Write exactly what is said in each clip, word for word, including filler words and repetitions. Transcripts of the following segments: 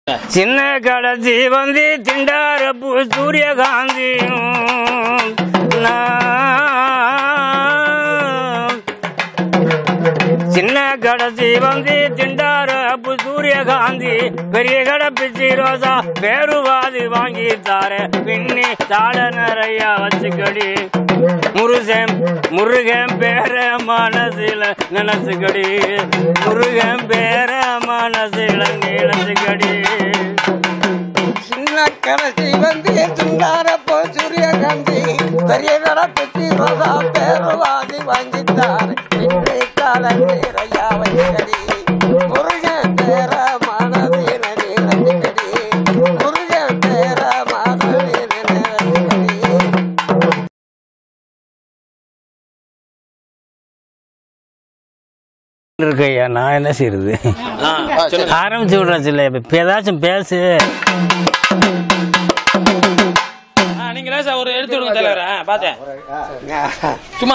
சின்ன கடைசி வந்து திண்டாரப்பு சூரியகாந்தி சின்ன கடைசி வந்து திண்டாரப்பு சூரியகாந்தி பெரிய கடை பிச்சி ரோசா பேருவாதி வாங்கி தார பின்னி தாட நிறைய வச்சுக்கடி முருகன் முருகன் பேர மனசில நினைச்சுக்கடி முருகன் பேர மனசில நினைச்சுக்கடி சின்ன கடைசி வந்து திண்டாரப்போ சூரியகாந்தி பெரிய கடை பிச்சி ரோசா பேருவாதி வாங்கி தார பின்னி தாட நிறைய வச்சுக்கடி முருகன் பேர மனசில நினைச்சுக்கடி முருகன் பேர மனசில நினைச்சுக்கடி இருக்கையா நான் என்ன செய்யறது ஆரம்பிச்சு விடுறாச்சுல்ல இப்ப ஏதாச்சும் பேசு நீங்களே ஒரு எடுத்து விடுங்க தலைவர பார்த்தேன் சும்மா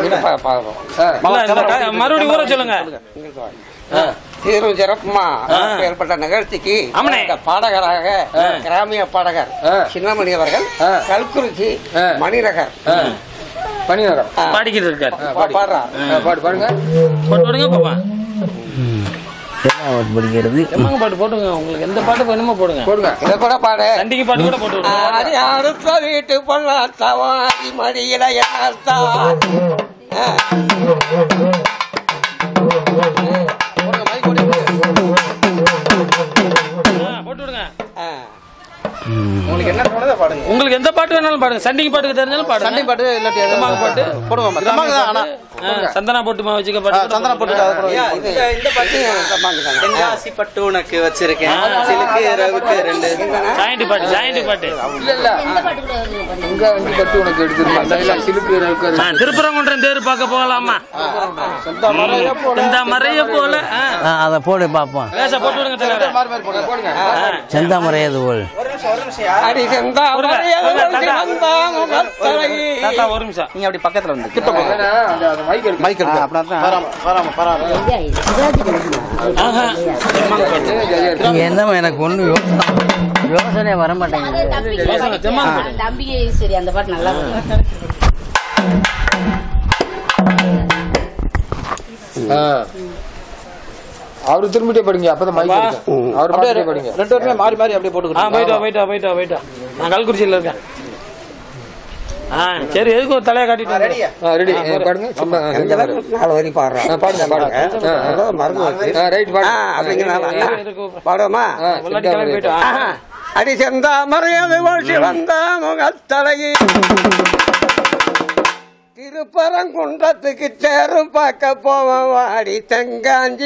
மறுபடியும் ஊற சொல்லுங்க சீரும் சிறப்புமா ஏற்பட்ட நிகழ்ச்சிக்கு பாடகராக கிராமிய பாடகர் சின்னமணி அவர்கள் கல்குறிச்சி மணிநகர் மணிநகர் பாடிக்கிட்டு இருக்காரு பாடுறா பாடு பாடுங்க போட்டு விடுங்க பாப்பா படிக்கிறது பாட்டு போட்டுங்க உங்களுக்கு எந்த பாட்டு வேணுமோ போடுங்க போடுங்க இதை கூட பாடு சண்டிகை பாட்டு கூட போட்டு விடுங்க அடுத்த வீட்டு பொண்ணாத்தாவாதி மடியில என்னத்தா போட்டு விடுங்க உங்களுக்கு என்ன தோணுதோ பாடுங்க உங்களுக்கு எந்த பாட்டு வேணாலும் பாடுங்க சண்டிகை பாட்டுக்கு தெரிஞ்சாலும் பாடுங்க சண்டிகை பாட்டு இல்லாட்டி எதமாக பாட்டு போடுவோம் ஆனா சந்தனா போட்டுமா வச்சுக்க பாட்டு சந்தனா போட்டு இந்த பாட்டு தென்காசி பட்டு உனக்கு வச்சிருக்கேன் சிலுக்கு இரவுக்கு ரெண்டு ஜாயிண்ட் பாட்டு ஜாயிண்ட் பாட்டு இல்ல இல்ல இங்க அஞ்சு பட்டு உனக்கு எடுத்துருக்கேன் சிலுக்கு இரவுக்கு திருப்பரங்குன்றம் தேர் பார்க்க போகலாமா இந்த மறைய போல அத போடு பாப்போம் லேசா போட்டு விடுங்க தலைவரே மாறி மாறி போடுங்க போடுங்க செந்தாமரையது போல் அடி செந்தாமரையது தாத்தா ஒரு நிமிஷம் நீங்க அப்படி பக்கத்துல வந்து கிட்ட போங்க அந்த மைக் எடுத்து மைக் எடுத்து அப்படி தான் வராம வராம வராம என்னமா எனக்கு ஒண்ணு யோசனை வர மாட்டேங்குது தம்பிக்கு சரி அந்த பாட்டு நல்லா அவரு திரும்பிட்டே படிங்க அப்பதான் மைக் இருக்கு அவர் அப்படியே படிங்க ரெண்டு பேருமே மாறி மாறி அப்படியே போட்டுக்கிட்டு ஆ போய்டா போய்டா போய்டா போய்டா நான் கல்குறிச்சியில இருக்கேன் ஆ சரி எதுக்கு ஒரு தலைய காட்டிட்டு ரெடி ரெடி பாடுங்க சும்மா நாலு வரி பாடுறேன் பாடுங்க பாடுங்க மறந்து ரைட் பாடுங்க அப்படிங்கிறனால பாடுவோமா போய்ட்டு அடி செந்தாமரையது ஓசி வந்த முகத்தலகி திருப்பரங்குன்றத்துக்கு சேரும் பார்க்க போவோம் வாடி தெங்காஞ்சி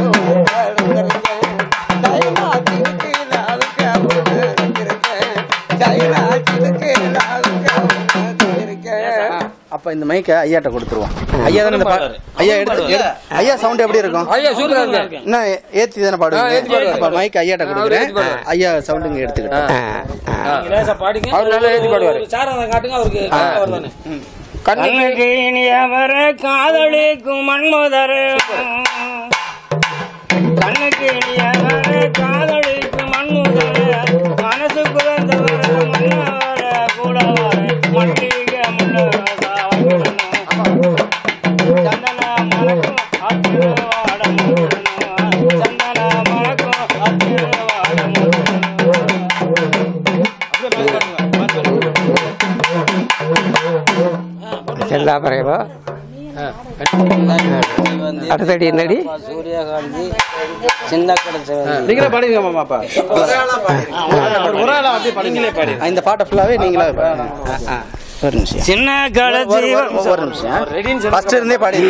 அப்ப இந்த மைக்க ஐயாட்ட கொடுத்துருவோம் ஐயா தானே ஐயா எடுத்து ஐயா சவுண்ட் எப்படி இருக்கும் ஐயா சூப்பரா இருக்கு என்ன ஏத்தி தானே பாடுவாங்க மைக் ஐயாட்ட கொடுக்குறேன் ஐயா சவுண்டுங்க எடுத்துக்கிட்டேன் லேசா பாடுங்க அவர் நல்லா ஏத்தி பாடுவாரு சாரத காட்டுங்க அவருக்கு வருதானே கண்ணுக்கு இனியவர காதலிக்கும் மன்மதர் கண்ணுக்கு இனியவர காதலிக்கும் மன்மதர் மனசு குழந்தவர மன்னவர கூட மல்லிகை முன்னரசா சந்தன மணக்கும் அத்திருவாடம் சந்தன மணக்கும் அத்திருவாடம் செந்தாமரைவா அடுத்தடி என்னடி சூரியகாந்தி சின்ன கடை நீங்களே பாடுங்க மாமா அப்பா ஒரு ஆளா அப்படியே பாடுங்களே பாடு இந்த பாட்டை ஃபுல்லாவே நீங்களே ஒரு நிமிஷம் சின்ன கடைசி ஒரு நிமிஷம் ஃபர்ஸ்ட் இருந்தே பாடி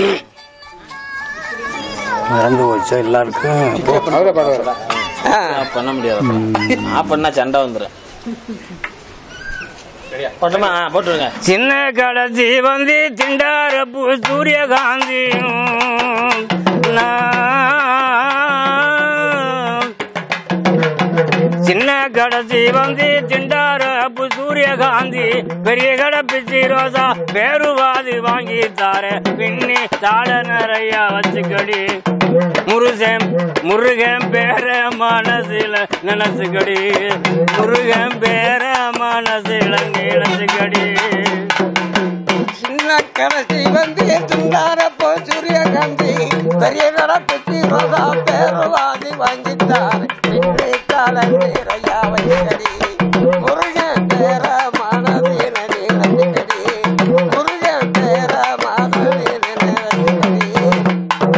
மறந்து போச்சு எல்லாருக்கும் அவரே பாடுவாரு பண்ண முடியாது நான் பண்ணா சண்டை வந்துடும் போட்டுமா போட்டுருங்க சின்ன கடைசி வந்து திண்டாரப்பு சூரியகாந்தி சின்ன கடைசி வந்து திண்டார அப்பு சூரியகாந்தி பெரிய கடை பிச்சி ரோசா பேருவாதி வாங்கி தார பின்னி தாழ நிறைய வச்சுக்கடி முருகன் முருகன் பேர மனசில நினைச்சுக்கடி முருகன் பேர மனசில நினைச்சுக்கடி சின்ன கடைசி வந்து திண்டாரப்போ சூரியகாந்தி பெரிய கடை பிச்சி ரோசா பேருவாதி வாங்கித்தார் நிறையா வைக்கடி முருகன் பேர மனதில நினைச்சுக்கடி முருகன் பேர மனதில நினைச்சுக்கடி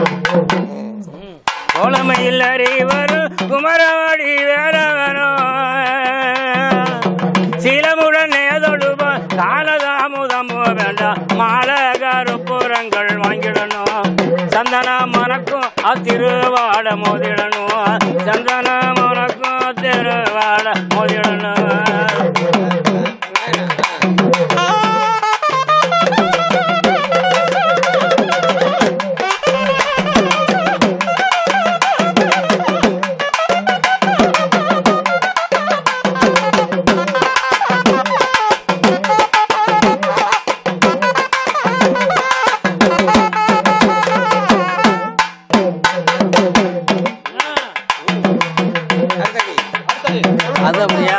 கோலமையில் அறிவரும் குமரவாடி வேறவரும் சீலமுடன் ஏதொழுப காலதாமுதமோ வேண்டாம் மாலை கருப்புறங்கள் வாங்கிடணும் சந்தன மனக்கும் அத்திருவாட மோதிடணும் சந்தன மனக்கும் திருவாட மோதிடணும் அது அப்படியா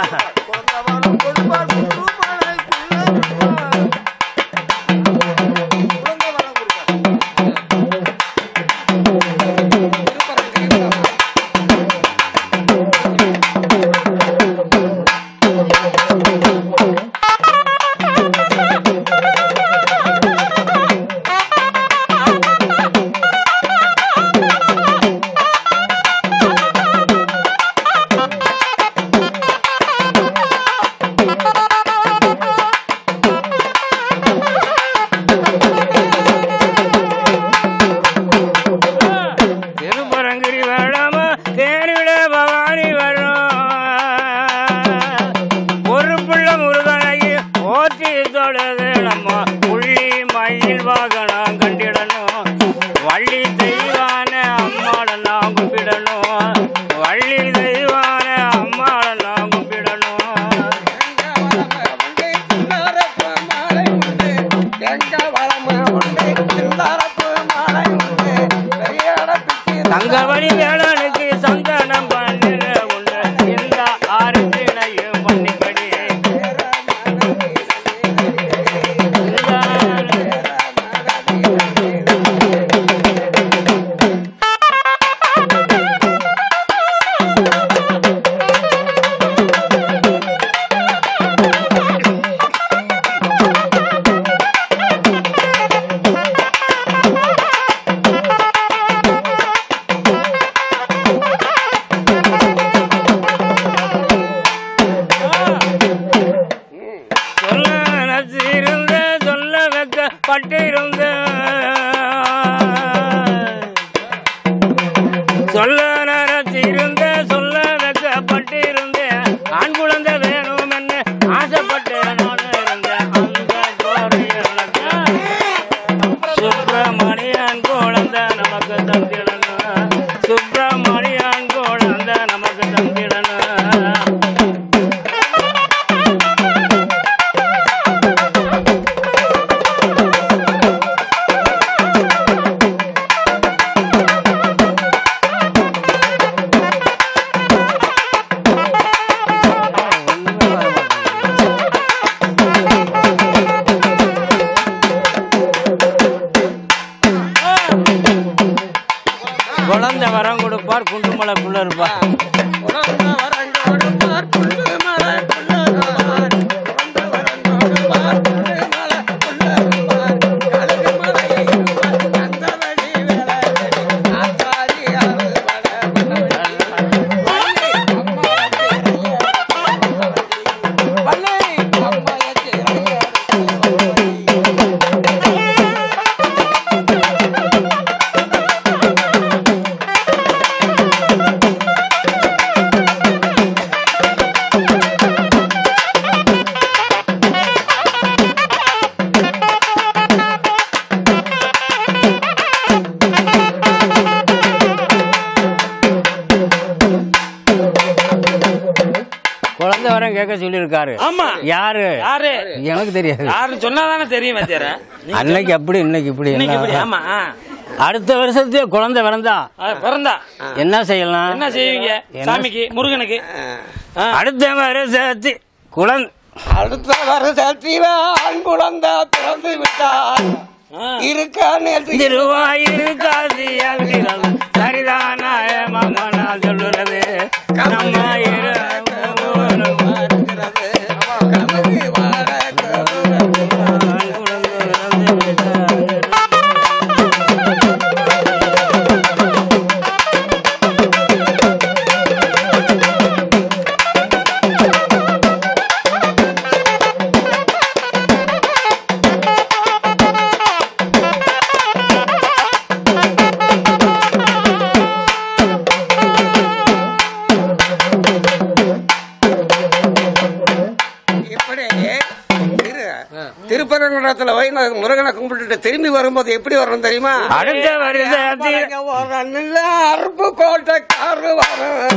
தங்கவழி வேளாணுக்கு சந்தனம் பண்ணிட உண்டு இந்த ஆறு திணையும் பண்ணிக்கடி இந்த அடுத்த வாரம் கேட்க சொல்லியிருக்காரு. ஆமா. யாரு யாரு எனக்கு தெரியாது. யாருன்னு சொன்னாதானே தெரியும். வாத்தியார அன்னைக்கு அப்படி இன்னைக்கு இப்படி. இன்னைக்கு இப்படி. ஆமா. அடுத்த வருஷத்துக்கு குழந்தை பிறந்தா பிறந்தா என்ன செய்யலாம்? என்ன செய்வீங்க சாமிக்கு முருகனுக்கு? அடுத்த வருஷத்து குழந்தை அடுத்த வருஷத்தில ஆண் குழந்தை பிறந்து விட்டார். இருக்காது சரிதான மாமனா சொல்லுறது நம்ம திருப்பரங்குன்றத்துல போய் முருகனை கும்பிட்டு திரும்பி வரும்போது எப்படி வரணும் தெரியுமா? அடுத்த வருஷத்துல அருப்பு கோட்டைக்காரு வரும்.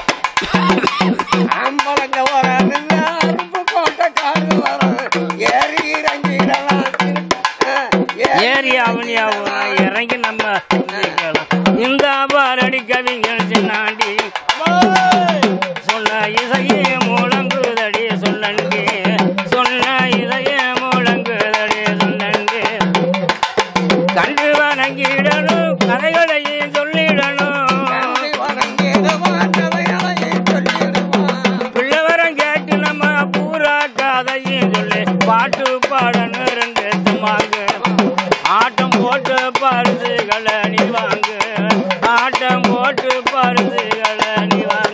அம்பலங்க வரும் அருப்பு கோட்டைக்காரு வரும். ஏறி இறங்கிடலாம். ஏறி அவனியாவும் இறங்கி நம்ம இந்த பாரடி கவிஞர் சின்னாண்டி சொன்ன இசையே முழங்குதடி சொல்லண்டி சொன்ன இசையே முழங்குதடி சொல்லண்டி கண்டு வணங்கிடணும் கதைகளையும் சொல்லிடணும் பிள்ளைவரம் கேட்டு நம்ம பூரா கதையும் சொல்லி பாட்டு பாடணும் ரெண்டு சும்மாங்க ஆட்டம் போட்டு பரிசுகளை நீ வாங்கு ஆட்டம் போட்டு பரிசுகளை நீ வாங்கு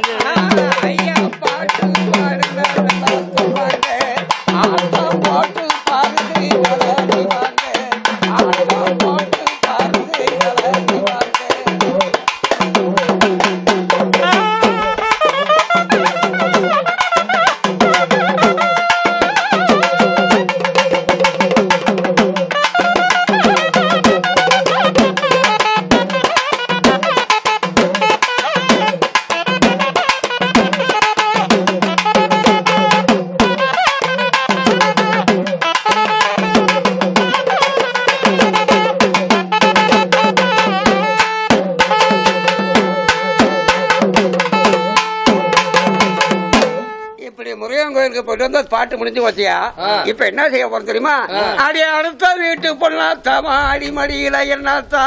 பாட்டு முடிஞ்சு வச்சியா? இப்ப என்ன செய்ய போறோம் தெரியுமா? அடி அடுத்த வீட்டு பொண்ணாத்தாமா அடி மடியில என்னத்தா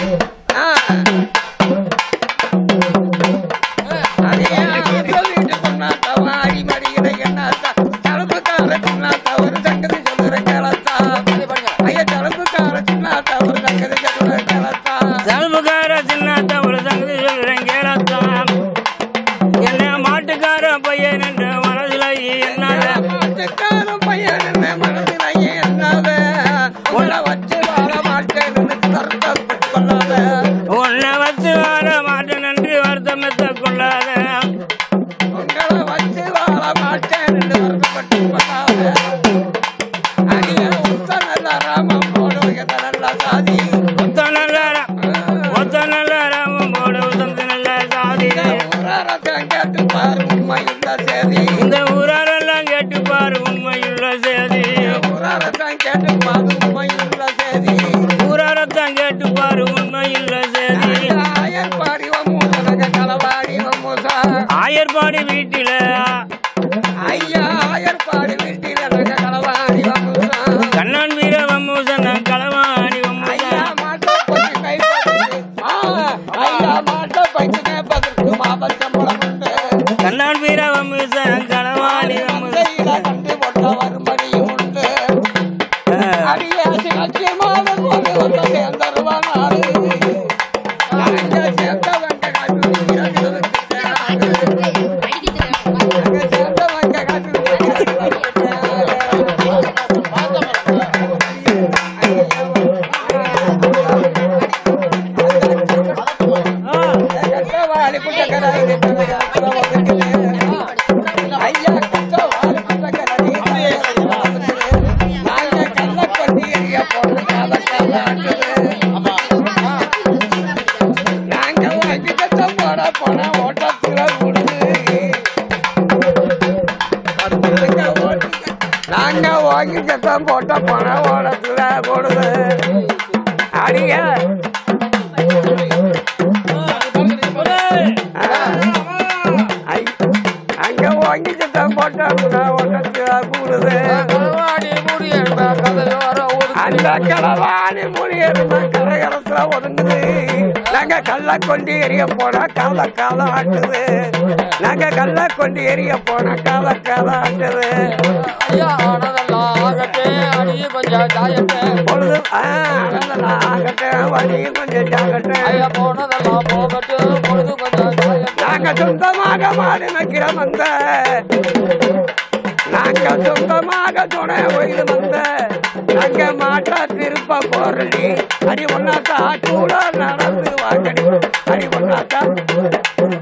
வீட்டு பொண்ணாத்தாமா அடி மடியில என்னத்தா தழுப்புக்கார சின்னாத்தா ஒரு சங்கதி சொல்லுற கேளத்தா. ஐயா தழுப்புக்கார சின்னாத்தா ஒரு சங்கதி சொல்லுற கேளத்தா. தழுப்புக்கார சின்னாத்தா ஒரு சங்கதி சொல்லுறேன் கேளத்தா. என்ன மாட்டுக்கார பையன் என்று மனசுல என்னத மாட்டுக்கார பையன் என்ன மனசுல என்னத உன்னை வச்சு வாழ மாட்டேன் வருத்தப்பட்டு கொள்ளாத. உன்னை வச்சு வாழ மாட்டேன் என்று வருத்தமெத்த கொள்ளாத. உங்களை வச்சு வாழ மாட்டேன் என்று வருத்தப்பட்டு கொள்ளாத. அடிய உத்த நல்ல ராமம் போடும் எந்த நல்ல சாதி உத்த நல்ல உத்த நல்ல ராமம் போடும் உத்தந்த நல்ல சாதி. ஊராரத்தான் கேட்டு பாரு உண்மையுள்ள சேதி. இந்த ஊராரெல்லாம் கேட்டு பாரு உண்மையுள்ள சேதி. ஊராரத்தான் கேட்டு பாரு உண்மையுள்ள சேதி. ஊராரத்தான் கேட்டு பாரு உண்மையுள்ள சேதி. ஆயர்பாடி வம்மூசனக களவாடி வம்மூசா. ஆயர்பாடி வீட்டில ஐயா ஆயர்பாடி வீட்டில களவாடி வம்மூசா. கண்ணான் வீர வம்மூசன களவாடி வம்மூசா. ஐயா மாட்டை பற்றி கைப்பற்றி ஐயா மாட்டை பற்றி கேட்பதற்கு மாபச்சம்பளம் உண்டு. கண்ணான் வீர வம்மூசன களவாடி வம்மூசா. கண்டு போட்ட வரும்படியும் உண்டு. அடியா சிலட்சியமான போது வந்த சேர்ந்தருவானாரு. சேர்ந்தவங்க சேர்ந்தவங்க கட்டவாளி புட்டக்கரை ஐயா கட்டவாளி புட்டக்கரை நாங்க வாங்கி சத்தம் போட்ட பண ஓடத்துல போடுது அடிய அங்க வாங்கி சத்தம் போட்ட பண ஓடத்துல போடுது அந்த களவாணி மொழியெடுமா கரையரசுல ஒதுங்குது நாங்க கள்ள கொண்டு எரிய போன கால காலம் ஆட்டுது நாங்க கள்ள கொண்டு எரிய போன கால காலம் ஆட்டுது பொழுது ஆனதெல்லாம் ஆகட்டே வழியும் கொஞ்சம் ஜாகட்டே நாங்க சொந்தமாக மாடு நக்கிற வந்த நாங்க சொந்தமாக துணை ஒய்து வந்த நாங்க மாட்டா திருப்ப போறடி அடி ஒன்னாத்தா கூட நடந்து வாங்கடி அடி ஒன்னாத்தா